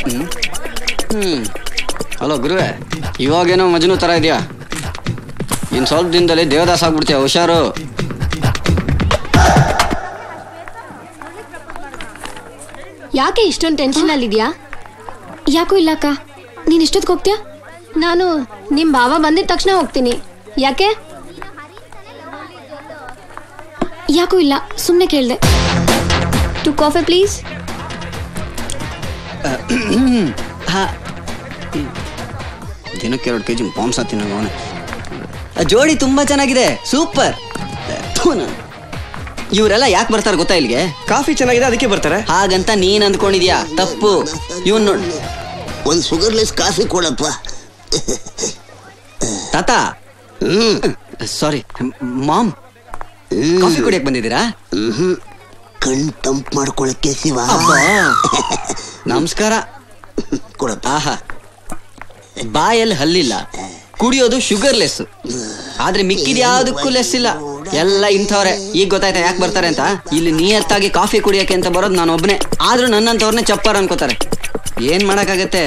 Hello ಗುರುವೆ, ಇವಾಗೇನೋ ಮಜನು ತರ ಇದೆಯಾ? ಇನ್ ಸ್ವಲ್ಪ ದಿನದಲ್ಲಿ ದೇವದಾಸ್ ಆಗ್ಬಿಡ್ತೀಯ, ಹುಷಾರು. ಯಾಕೆ ಇಷ್ಟೊಂದು ಟೆನ್ಷನ್ ಅಲ್ಲಿದ್ಯಾ? ಯಾಕೂ ಇಲ್ಲಕ್ಕ. ನೀನ್ ಎಷ್ಟೊತ್ತಿಗೆ ಹೋಗ್ತೀಯಾ? ನಾನು ನಿಮ್ ಬಾವ ಬಂದಿದ ತಕ್ಷಣ ಹೋಗ್ತೀನಿ. ಯಾಕೆ? ಯಾಕೂ ಇಲ್ಲ, ಸುಮ್ಮನೆ ಕೇಳ್ದೆ. 2 ಕಾಫಿ ಪ್ಲೀಸ್. ದಿನಕ್ಕೆ 2 kg ಮಾಂಸ ತಿನ್ನೋಣ. ಜೋಡಿ ತುಂಬಾ ಚೆನ್ನಾಗಿದೆ, ಸೂಪರ್. ಇವರೆಲ್ಲ ಯಾಕೆ ಬರ್ತಾರೆ ಗೊತ್ತಾ ಇಲ್ಲಿಗೆ? ಕಾಫಿ ಚೆನ್ನಾಗಿದೆ ಅದಕ್ಕೆ ಬರ್ತಾರೆ ಹಾಗಂತ ನೀನ್ ಅಂದ್ಕೊಂಡಿದ್ಯಾ? ತಪ್ಪು. ಇವನ್ ನೋಡಿ, ಒಂದು ಶುಗರ್ಲೆಸ್ ಕಾಫಿ ಕೊಡಪ್ಪ. ತಾತ. ಸಾರಿ ಮಾಮ್, ಕಾಫಿ ಕುಡಿಯಕ್ ಬಂದಿದ್ದೀರಾ? ಕಣ್ ತಂಪ್ ಮಾಡ್ಕೊಳಕ್ಕೆ ಶಿವ. ನಮಸ್ಕಾರ. ಕೊಡಪ್ಪ. ಆಹಾ, ಬಾಯಲ್ಲಿ ಹಲ್ಲಿಲ್ಲ, ಕುಡಿಯೋದು ಶುಗರ್ಲೆಸ್, ಆದ್ರೆ ಮಿಕ್ಕಿದ ಯಾವ್ದಕ್ಕೂ ಲೆಸ್ ಇಲ್ಲ. ಎಲ್ಲ ಇಂಥವ್ರೆ. ಈಗ ಗೊತ್ತಾಯ್ತಾ ಯಾಕೆ ಬರ್ತಾರೆ ಅಂತ? ಇಲ್ಲಿ ನಿಯತ್ತಾಗಿ ಕಾಫಿ ಕುಡಿಯಕ್ಕೆ ಅಂತ ಬರೋದು ನಾನು ಒಬ್ನೇ, ಆದ್ರೂ ನನ್ನಂತವ್ರನ್ನೇ ಚಪ್ಪರ್ ಅನ್ಕೋತಾರೆ. ಏನ್ ಮಾಡಕ್ಕಾಗತ್ತೆ?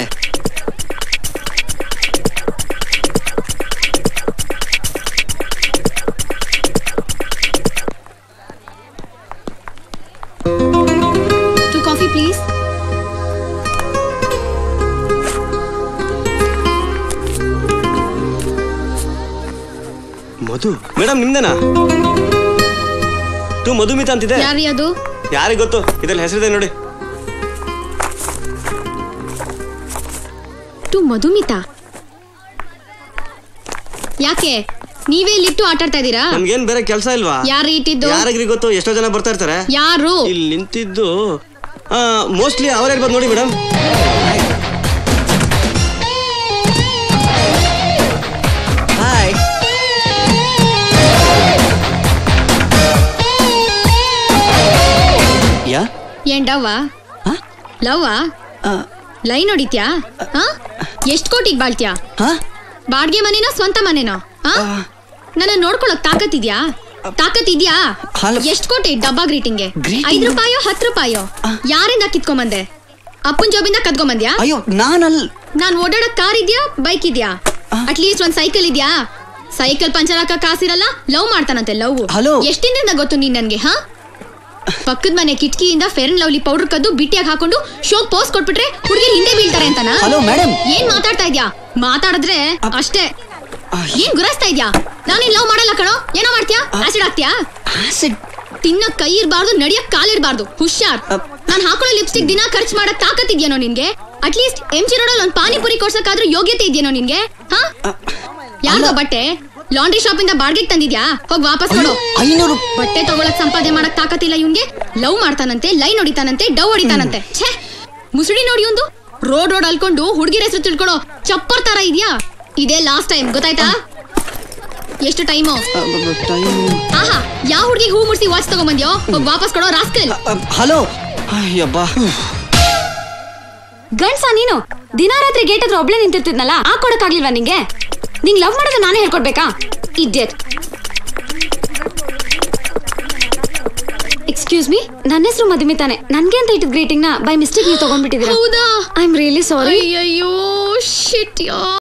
Coffee please. ಮಧು ಮೇಡಮ್, ನಿಮ್ದೇನಾ? ಮಧುಮಿತಾ ಅಂತಿದೆ. ಯಾರಿ ಅದು? ಯಾರಿಗೆ ಗೊತ್ತು, ಇದ್ರಲ್ಲಿ ಹೆಸರಿದೆ ನೋಡಿ. ಮಧುಮಿತಾ ಯಾಕೆ? ನೀವೇ ಇಲ್ಲಿಟ್ಟು ಆಟ ಆಡ್ತಾ ಇದ್ದೀರಾ? ನಮ್ಗೇನ್ ಬೇರೆ ಕೆಲಸ ಇಲ್ವಾ? ಯಾರು ಇಟ್ಟಿದ್ದು? ಯಾರಿಗ್ರಿ ಗೊತ್ತು, ಎಷ್ಟೋ ಜನ ಬರ್ತಾ ಇರ್ತಾರೆ. ಯಾರು ಇಲ್ಲಿ ನಿಂತಿದ್ದು? ಮೋಸ್ಟ್ಲಿ ಅವರೇ ಇರ್ಬೋದು ನೋಡಿ ಮೇಡಮ್. ಹಾಯ್. ಯಾ ಏನ್ ಡವ್ವಾ? ಲವ್ವಾ? ಲೈನ್ ಹೊಡಿತ್ಯಾ? ಎಷ್ಟ್ ಕೋಟಿಗೆ ಬಾಳ್ತ್ಯಾ? ಬಾಡ್ಗೆ ಮನೆನೋ ಸ್ವಂತ ಮನೆನೋ? ನನ್ನ ನೋಡ್ಕೊಳಕ್ ತಾಕತ್ತಿದ್ಯಾ? ತಾಕತ್ತಿದ್ಯಾ? ಎಷ್ಟ್ ಕೋಟಿ ಡಬ್ಬಾ ಗ್ರೀಟಿಂಗ್ಗೆ? 5 ರೂಪಾಯೋ 10 ರೂಪಾಯೋ? ಯಾರಿಂದ ಕಿತ್ಕೊಂಬಂದೆ? ಅಪ್ಪನ್ ಜಾಬಿಂದ ಕದ್ಕೊಂಬಂದ್ಯಾ? ಅಯ್ಯೋ, ನಾನ್ ಓಡಾಡಕ್ ಕಾರ್ ಇದ್ಯಾ, ಬೈಕ್ ಇದ್ಯಾ? ಅಟ್ಲೀಸ್ಟ್ ಒಂದ್ ಸೈಕಲ್ ಇದ್ಯಾ? ಸೈಕಲ್ ಪಂಚರ್ ಹಾಕ ಕಾಸಿರಲ್ಲ, ಲವ್ ಮಾಡ್ತಾನಂತೆ. ಲವ್ ಎಷ್ಟ್ ದಿನದಿಂದ ಗೊತ್ತು ನೀನ್ ನನ್ಗೆ? ಪಕ್ಕದ ಮನೆ ಕಿಟಕಿಯಿಂದ ಫೇರ್ ಅಂಡ್ ಲವ್ಲಿ ಪೌಡರ್ ಕದ್ದು ಬಿಟ್ಟಿಯಾಗಿ ಹಾಕೊಂಡು ಶೋಕ್ ಪೋಸ್ ಕೊಟ್ಬಿಟ್ರೆ ಹುಡುಗಿ ಹಿಂದೆ ಬೀಳ್ತಾರೆ ಅಂತನಾ? ಏನ್ ಮಾತಾಡ್ತಾ ಇದ್ಯಾ? ಮಾತಾಡಿದ್ರೆ ಅಷ್ಟೇ. ಏನ್ ಗುರಾಯಿಸ್ತಾ ಇದ್ಯಾ? ನಾನೇನ್ ಲವ್ ಮಾಡಲ್ಲ ಕಣೋ. ಏನೋ ಮಾಡ್ತೀಯಾ? ಆಸಿಡ್ ಹಾಕ್ತೀಯಾ? ತಿನ್ನಕ್ ಕೈ ಇರ್ಬಾರ್ದು, ನಡಿಯಕ್ ಕಾಲಿರ್ಬಾರ್ದು. ಹುಷಾರ್. ನಾನ್ ಹಾಕೊಳ್ಳೋ ಲಿಪ್ಸ್ಟಿಕ್ ದಿನ ಖರ್ಚು ಮಾಡಕ್ ತಾಕತ್ತಿದ್ಯೇನೋ ನಿನ್ಗೆ? ಅಟ್ಲೀಸ್ಟ್ MG ರೋಡಲ್ಲಿ ಒಂದ್ ಪಾನಿಪುರಿ ಕೊಡ್ಸಕ್ಕಾದ್ರೂ ಯೋಗ್ಯತೆ ಇದೆಯೇನೋ ನಿನ್ಗೆ? ಯಾರ್ದೋ ಬಟ್ಟೆ ಲಾಂಡ್ರಿ ಶಾಪ್ ಇಂದ ಬಾಡ್ಗೆಗೆ ತಂದಿದ್ಯಾ? ಹೋಗ್ ವಾಪಸ್ ಕೊಡು. 500 ಬಟ್ಟೆ ತಗೊಳಕ್ ಸಂಪಾದನೆ ಮಾಡಕ್ ತಾಕತ್ತಿಲ್ಲ ಇವ್ನ್ಗೆ. ಲವ್ ಮಾಡ್ತಾನಂತೆ, ಲೈನ್ ಹೊಡಿತಾನಂತೆ, ಡವ್ ಹೊಡಿತಾನಂತೆ. ಛೇ, ಮುಸುಡಿ ನೋಡಿ ಒಂದು. ರೋಡ್ ಅಲ್ಕೊಂಡು ಹುಡುಗಿರ ಹೆಸರು ತಿಳ್ಕೊಡೋ ಚಪ್ಪರ್ ತರ ಇದ್ಯಾ? ಇದೇ ಲಾಸ್ಟ್ ಟೈಮ್, ಗೊತ್ತಾಯ್ತಾ? ಎಷ್ಟು ಟೈಮು? ಆಹಾ, ಯಾವ ಹುಡುಗಿ ಹೂ ಮುಡ್ಸಿ ವಾಚ್ ತಗೊಂಬಂದ್ಯೋ? ಹೋಗ್ ವಾಪಸ್ ಕೊಡೋ ರಾಸ್ಕಲ್. ಹಲೋ. ಅಯ್ಯಬ್ಬಾ, ಗಂಡ್ಸ ನೀನು? ದಿನ ರಾತ್ರಿ ಗೇಟ್ ಹತ್ರ ಒಬ್ಳೆ ನಿಂತಿರ್ತಿದ್ನಲ್ಲ, ಆ ಕೊಡಕ್ಕಾಗ್ಲಿಲ್ವಾ ನಿಂಗೆ? ನಿಂಗ್ ಲವ್ ಮಾಡೋದು ನಾನೇ ಹೇಳ್ಕೊಡ್ಬೇಕಾ? ಇಡಿಯಟ್. ಎಕ್ಸ್ಕ್ಯೂಸ್ ಮೀ, ನನ್ನ ಹೆಸರು ಮಧುಮಿತಾನೆ. ನನ್ಗೆ ಅಂತ ಇಟ್ಟಿದ್ ಗ್ರೀಟಿಂಗ್ ನ ಬೈ ಮಿಸ್ಟೇಕ್ ನೀವು ತಗೊಂಡ್ಬಿಟ್ಟಿದ್ದೀರಾ. ಹೌದಾ? I am really sorry. ಅಯ್ಯೋ ಶಿಟ್ ಯಾ.